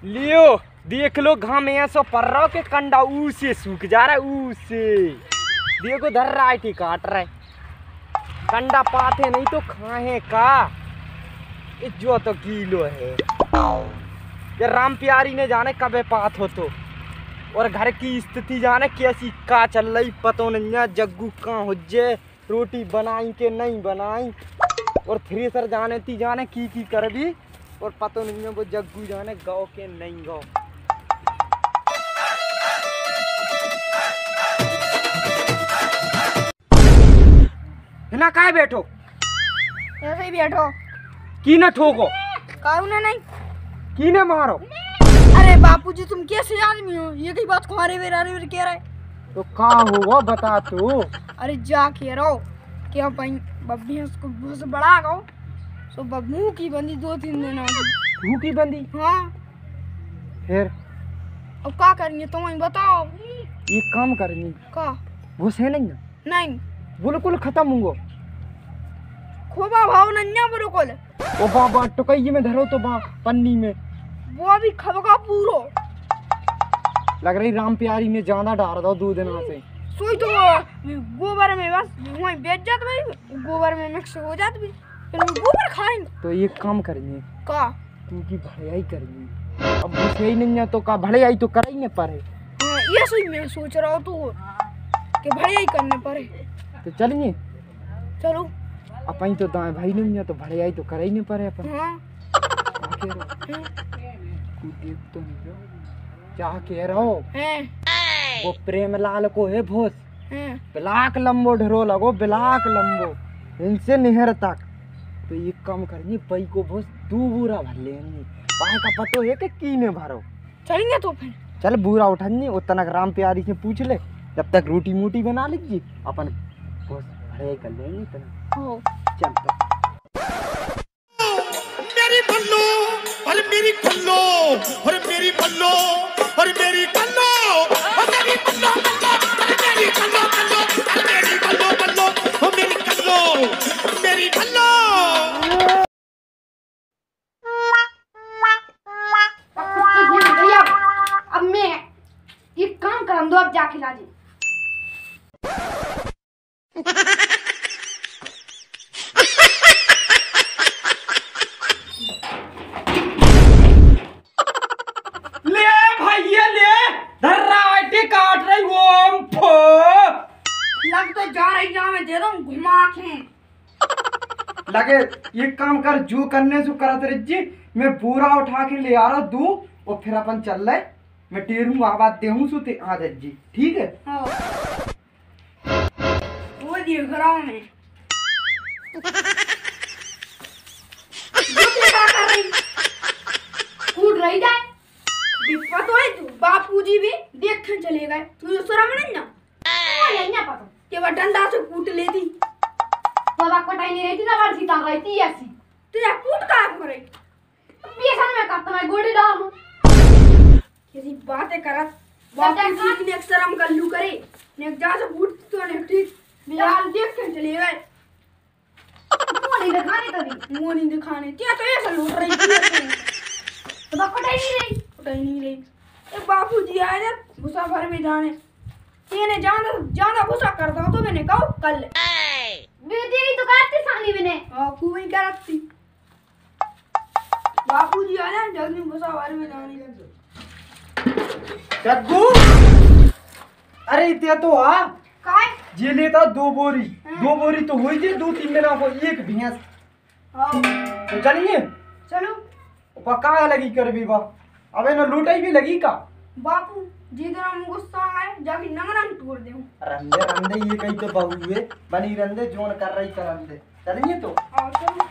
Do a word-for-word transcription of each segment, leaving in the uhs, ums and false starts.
लियो देख लो घाम ऐसा पड़ रहा के कंडा ऊ से सूख जा रहा है ऊ से। देखो धर रहा है काट रहा है कंडा पाते नहीं तो खाए का ये जो तो किलो है ये राम प्यारी ने जाने कब पात हो तो और घर की स्थिति जाने कैसी का चल रही पतो नहीं जग्गू कहाँ हो जे रोटी बनाई के नहीं बनाई और थ्रेसर जाने ती जाने की की कर भी और पतो नहीं है वो जग्गू जाने गाँव के नहीं गाँव। ना काय बैठो ऐसे ही बैठो की न ठोको काऊ ना नहीं की न मारो। अरे बापूजी तुम कैसे आदमी हो ये की बात कुमारे वे रारे वे कह रहे तो कहाँ हुआ बता तू। अरे जा कह रहो क्या भाई बब्बी उसको बहुत बड़ा गाओ सो बब्बू की बंदी दो तीन दिन आ गई मुंह की बंदी। हाँ फिर अब क्या करेंगे तुम बताओ। ये काम करनी का घुसे नहीं ना नहीं बिल्कुल खत्म हुआ खोबा भाव नन्या बिल्कुल ओ बाबा टुकई में धरो तो बा पन्नी में वो अभी खबका पूरो लग रही राम प्यारी ने ज्यादा डाल दो दो दिन से सोई तो गोबर में बस वहीं बेच जात भाई गोबर में मिक्स हो जात भी फिर गोबर खाएंगे। तो ये काम करनी का क्योंकि भड़ाई करनी अब घुसे ही नहीं है तो का भड़ाई तो कर ही नहीं पड़े। हाँ ये सही मैं सोच रहा हूँ तो कि भड़ाई करने पड़े तो चलिए चलो अपन तो दाएं भाई नहीं है तो भड़ाई तो कर ही नहीं पड़े अपन। हाँ देख तो नहीं रहो क्या कह रहा हो हैं वो प्रेमलाल को है भोस हैं बिलाक लंबो ढरो लगो बिलाक लंबो इनसे निहर तक तो ये कम करनी पई को भोस दू बूरा भर लेनी पाए का पतो है कि कीने भरो चलेंगे तो फिर चल बूरा उठानी उतना राम प्यारी से पूछ ले जब तक रोटी मोटी बना लीजिए अपन भोस भरे कर लेंगे इतना हो चल तो। मेरी बल्लो और मेरी कल्लो और मेरी बल्लो और मेरी कल्लो और मेरी बल्लो और मेरी कल्लो कल्लो और मेरी बल्लो बल्लो और मेरी कल्लो मेरी बल्लो। भैया अब मैं ये काम कर दो अब जाके लाजी लग तो जा रही है मैं दे दूं घुमा के लगे ये काम कर जो करने से करत रही मैं पूरा उठा के ले आ रहा दूं और फिर अपन चल रहे मैं टेरू आवाज देहूं सो ते आ जी ठीक है। हाँ वो देख रहा हूँ मैं क्या कर रही कूद रही जाए डिब्बा तो है तू बापूजी भी देख के चले गए तुझे शर्म नहीं ना नहीं ना पता कि वो डंडा से कूट लेती बाबा कोटाई नहीं रहती ना बार सीता रहती ऐसी तुझे कूट का करे बेसन में काटता मैं गोड़ी डाल हूं किसी बातें करत बापूजी ने शर्म कर लू करे ने जा से कूट तो ने ठीक बिलाल देख के चले गए मुंह नहीं दिखाने कभी मुंह नहीं दिखाने क्या तो ऐसा लूट रही थी बाबा कोटाई नहीं रही कोटाई नहीं रही ए बापूजी आए ना भूसा भर में जाने तेने ज्यादा ज्यादा गुस्सा करता हो तो मैंने कहो कल तेरी तो काटती सानी मैंने हाँ खूब ही करती बापूजी आ जाए जल्दी गुस्सा भर में जाने जग्गू अरे इतना तो आ काय जे लेता दो बोरी दो बोरी तो हुई थी दो तीन दिन को एक भैंस हाँ तो चलिए चलो पक्का लगी कर भी बा अबे ना लूटाई भी लगी का बापू जिधर हम गुस्सा आए जाके नंगरंग तोड़ दे रंदे रंदे ये कहीं तो बहु हुए बनी रंदे जोन कर रही कर रंदे चलिए तो हाँ चलो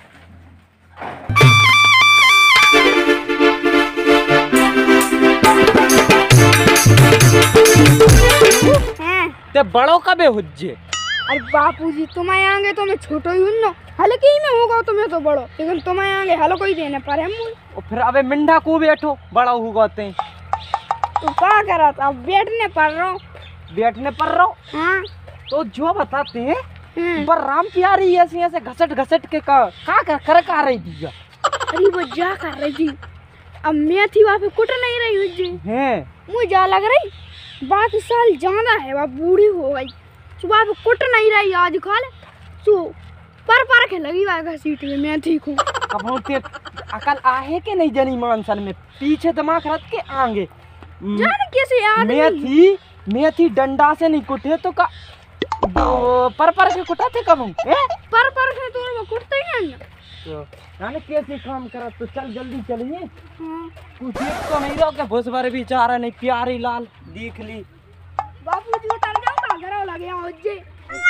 ते बड़ों कबे हुज्जे अरे बापूजी तुम्हें आएंगे तो मैं छोटो ही हूँ ना हल्के ही में होगा तुम्हें तो बड़ो लेकिन तुम्हें आएंगे हल्को ही देने पर हम और फिर अबे मिंडा को बैठो बड़ा होगा ते तो क्या करा था बैठने पर रहा बैठने पर रहो हाँ तो जो बताते हैं पर राम प्यारी ऐसे ऐसे घसट घसट के का का कर कर का रही थी अरे वो जा कर रही थी अब मैं थी वहाँ पे कुट नहीं रही हुई जी हैं मुझे जा लग रही बाकी साल ज्यादा है वह बूढ़ी हो गई सुबह पे कुट नहीं रही आज कल सो पर पर के लगी वह सीट में मैं ठीक हूँ अब होते अकल आहे के नहीं जनी मानसन में पीछे दिमाग रख के आगे जाने कैसे याद मैं थी मैं थी डंडा से नहीं कुटे तो का दो- पर पर के कुटा थे कब हम हैं? पर पर के तो वो कुटते ही नहीं तो नाने कैसे काम करा तो चल जल्दी चलिए हाँ कुछ देख तो नहीं रहो के भुस भर बेचारा नहीं प्यारी लाल देख ली बापू जी उतर जाओ ना घर लगे यहाँ हो जे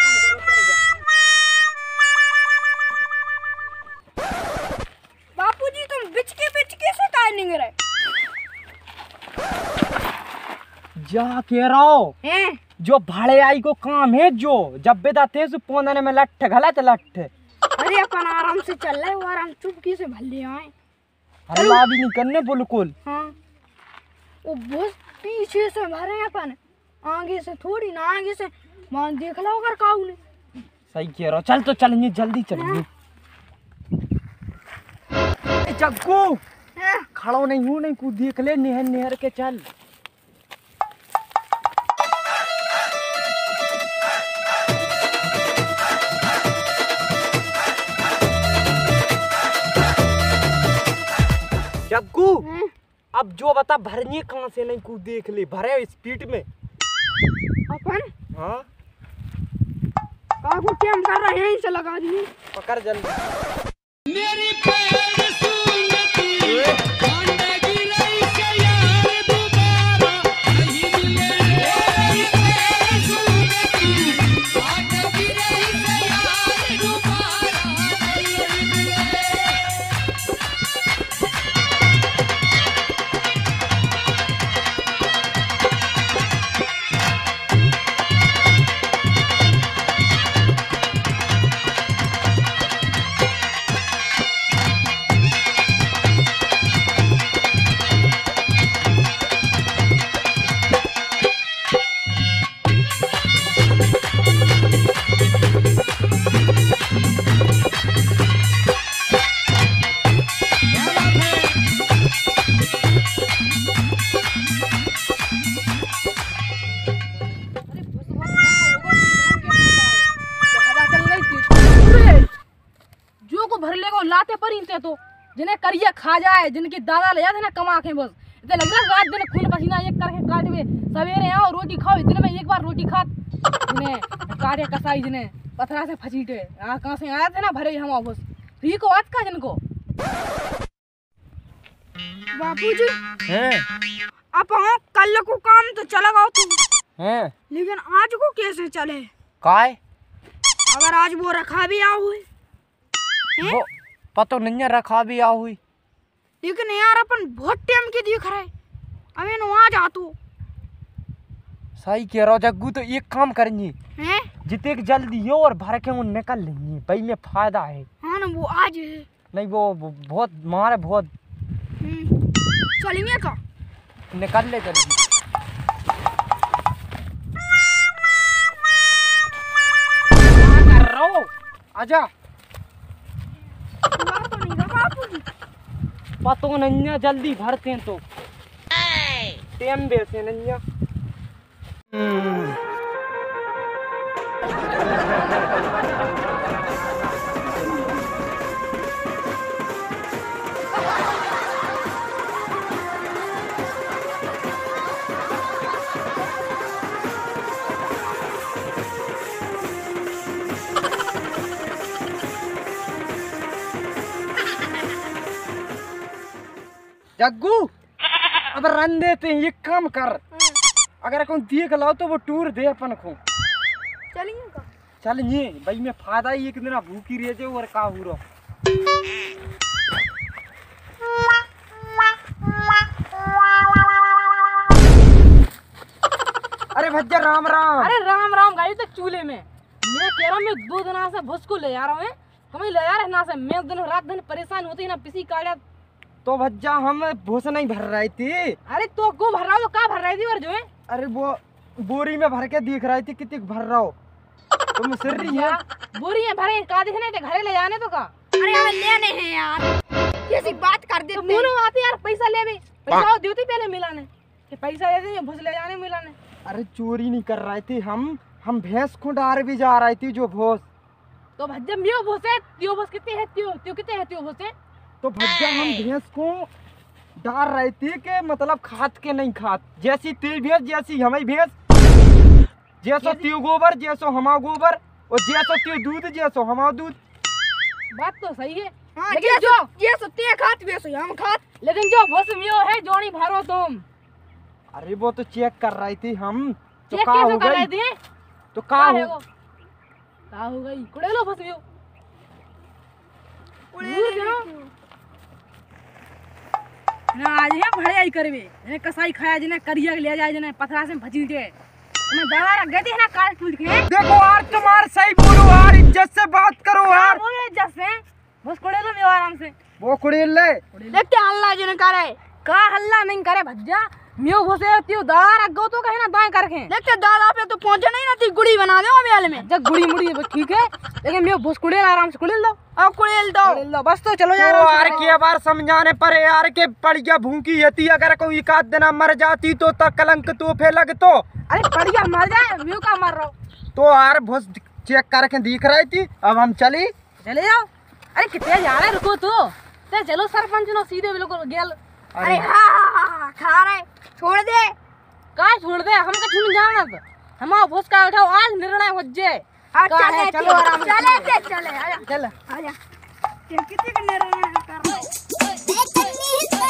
बापू जी तुम बिच के बिच के से काय नहीं रहे जा कह रहा हो हैं जो भाड़े आई को काम है जो जब बेदा तेज पौधने में लट्ठ गलत लट्ठ अरे अपन आराम से चल रहे हो आराम चुपके से भल्ले आए अरे ला भी नहीं करने बिल्कुल हाँ वो बहुत पीछे से भरे हैं अपन आगे से थोड़ी ना आगे से मान देख लो अगर काऊ ने सही कह रहा हो चल तो चलेंगे जल्दी चलेंगे ए जग्गू हैं? खड़ो नहीं हूँ नहीं कू देख ले निहर निहर के चल जग्गू हैं? अब जो बता भरनी कहाँ से नहीं कू देख ले भरे स्पीड में अपन हाँ काकू क्या हम कर रहे हैं यहीं से लगा दिए पकड़ जल्दी मेरी पैर सुनती कांडा गिरई से यार दोबारा नहीं मिले मेरी पैर सुनती कांडा गिरई से यार दोबारा नहीं मिले जो को भर लेगो लाते पर इनते तो जिन्हें करिए खा जाए जिनके दादा ले जाते ना कमा के बस इतने लग रहा रात दिन खून पसीना एक करके काट में सवेरे आओ रोटी खाओ दिन में एक बार रोटी खा जिन्हें काटे कसाई जिन्हें पथरा से फचीटे यहाँ कहाँ से आए थे ना भरे हम बस ठीक हो आज का जिनको बापू जी हैं अब हाँ कल को काम तो चला गया तुम हैं लेकिन आज को कैसे चले काय अगर आज वो रखा भी आ हुए वो पतो नहीं रखा भी आ हुई लेकिन यार अपन बहुत टाइम के दिख रहे अबे नो आ जा तू सही कह रहा हो जग्गू तो एक काम करेंगे हैं जितने के जल्दी हो और भर के वो निकल लेंगे भाई में फायदा है हाँ ना वो आज है नहीं वो, वो बहुत मारे बहुत हम्म, चलेंगे का निकल ले जल्दी क्या कर रहा हो आजा हुआ तो नहीं था बापू जी पतो नहीं है, जल्दी भरते हैं तो टाइम वैसे नहीं है। जग्गू अब रन देते हैं, ये काम कर अगर कौन देख लाओ तो वो टूर दे अपन को चलेंगे का चल ये भाई में फायदा ही एक दिन भूखी रह जाए और का हो रहा अरे भज्जा राम राम। अरे राम राम गाड़ी तो चूल्हे में मैं कह रहा हूँ मैं दो दिन से भुस को ले जा रहा हूँ हमें ले जा रहे ना से मैं दिन रात दिन परेशान होती ना पिसी काड़ा तो भज्जा हम भूस नहीं भर रहे थे। अरे तो को भर रहा हो का भर रही थी और जो है अरे वो बोरी में भर के दिख रही थी कितनी भर रहा हो तुम सिर रही है बोरी है भरे का दिखने थे घरे ले जाने तो का अरे हमें लेने हैं यार ऐसी बात कर तो देते मुंह में आते यार पैसा ले भी पैसा देती पहले मिलाने कि पैसा दे दे भूस ले जाने मिलाने। अरे चोरी नहीं कर रहे थे हम हम भैंस को डार भी जा रही थी जो भोस। तो भज्जा मियो भूस है त्यो भूस कितने है त्यो त्यो कितने है त्यो भूस है। तो भज्जा हम भैंस को डाल रहे थे कि मतलब खाद के नहीं खाद, जैसी तेल भैंस जैसी हमारी भैंस, जैसो त्यो गोबर जैसो हमारा गोबर और जैसो त्यो दूध जैसो हमारा दूध। बात तो सही है हाँ, लेकिन ये जो सो ये सत्य खात वैसे हम खात। लेकिन जो भूस मियो है जो नहीं भरो तुम अरे वो तो चेक कर रही थी हम। तो चेक का कैसे हो कर रहे गई थे तो का का हो है वो का हो गई कुड़े लो भूस मियो दूर करो ना आज है भड़े आई करवे ने कसाई खाया जने करिया ले जाए जने पथरा से भजी के मैं दवा रख गए थे ना काट फूल के। देखो यार तुम्हार सही बोलो यार, इज्जत से बात करो यार। बोले जैसे बस कुड़े लो मियो आराम से वो कुड़ेल ले देखते हल्ला जने करे का हल्ला नहीं करे भज्जा मियो भोसे त्यो दादा रख गो तो कहे ना दाएं करके देखते दादा पे तो पहुंचे नहीं ना ती गुड़ी बना दो अबे में जब गुड़ी मुड़ी है, ठीक है लेकिन मियो भोस कुड़ेल आराम से कुड़ेल दो अब कुड़ेल दो कुड़ेल दो बस तो चलो यार तो यार के बार समझाने पर यार के पड़िया भूखी होती, अगर कोई एक आध दिन मर जाती तो तक कलंक तो फे लगतो। अरे पड़िया मर जाए मियो का मर रहा तो यार भोस चेक करके दिख रही थी, अब हम चली चले जाओ। अरे कितने जा रहे रुको तो ते चलो सरपंच नो सीधे बिल्कुल गेल। अरे हाँ हाँ हाँ खा रहे छोड़ दे का छोड़ दे हम का छुन जाना तो हम भोस का उठाओ आज निर्णय हो जाए। हाँ, का है, चले चलो आराम से। चले चले चले आजा चल आजा तेरे कितने का निर्णय कर रहा है।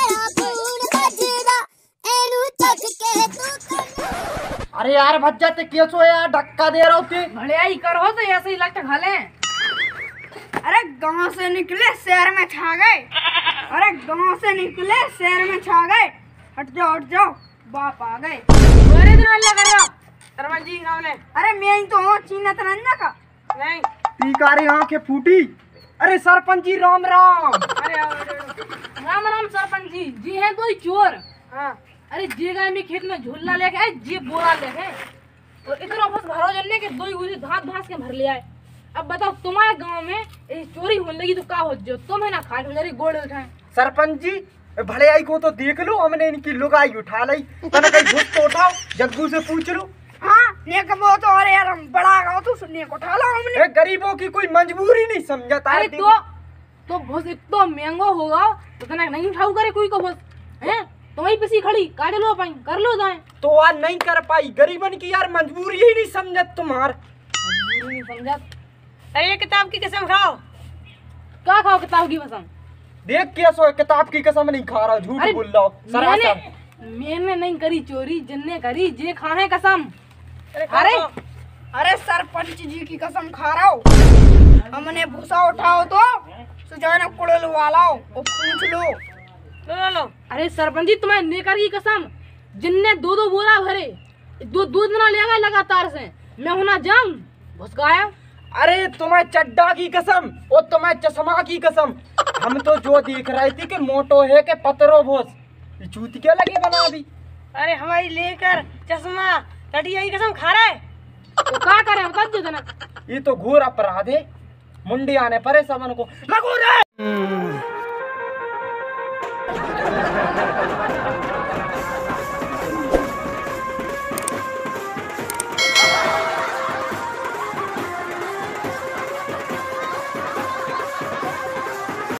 अरे यार भज्जा ते कैसो यार धक्का दे रहा होती। भले आई करो तो ऐसे ही लट घाले। अरे गांव से निकले शहर में छा गए, अरे गांव से निकले शहर में छा गए, हट जाओ हट जाओ बाप आ गए। बड़े दिन अल्लाह कर रहा सरपंच जी गाँव ने अरे मैं ही तो हूँ चीनत रंजा का। नहीं पीकारी आंखें फूटी। अरे सरपंच जी राम राम। अरे आओ, आओ, आओ। राम राम सरपंच जी जी हैं तो ही चोर। हाँ अरे जे गाय में खेत में झूला लेके आए जे बोरा लेके तो इतना बस भरो जलने के दो ही धात धास के भर लिया है। अब बताओ तुम्हारे गांव में ये चोरी होने लगी तो का हो जो तुम है ना खाट मेरी गोड़ उठाए। सरपंच जी भले आई को तो देख लो, हमने इनकी लुगाई उठा ली, तना कहीं घुस तो उठाओ, जग्गू से पूछ लो। हाँ ने कबो तो अरे यार हम बड़ा गाँव तो सुनने को उठा लो हमने। ए, गरीबों की कोई मजबूरी नहीं समझता। अरे तो तो बहुत इतना महंगा होगा तो तना नहीं उठाऊ करे कोई को बस हैं तो वही पिसी खड़ी काट लो पाई कर लो दाएं तो आज नहीं कर पाई, गरीबन की यार मजबूरी ही नहीं समझत तुम्हार। मजबूरी नहीं समझा। अरे किताब की कसम खाओ। क्या खाओ किताब की कसम? देख कैसो है, किताब की कसम नहीं खा रहा, झूठ बोल रहा हूँ मैंने सरासर। मैंने नहीं करी चोरी, जिन्ने करी जे खाने कसम। अरे अरे सरपंच जी की कसम खा रहा हूँ, हमने भूसा उठाओ तो सुजाना कुड़ल वाला और पूछ लो। लो लो अरे सरपंच जी तुम्हें नेकर की कसम, जिनने दो दो बोरा भरे दो दो दिन ले गए लगातार से, मैं होना जंग घुस गया। अरे तुम्हें चड्डा की कसम और तुम्हें चश्मा की कसम, हम तो जो देख रहे थे कि मोटो है के पतरो भोस चूत क्या लगे बना दी। अरे हमारी लेकर चश्मा टटिया की कसम खा रहा है तो क्या करे बता दो जना। ये तो घोर अपराध है, मुंडे आने पर है सबन को लगो रे।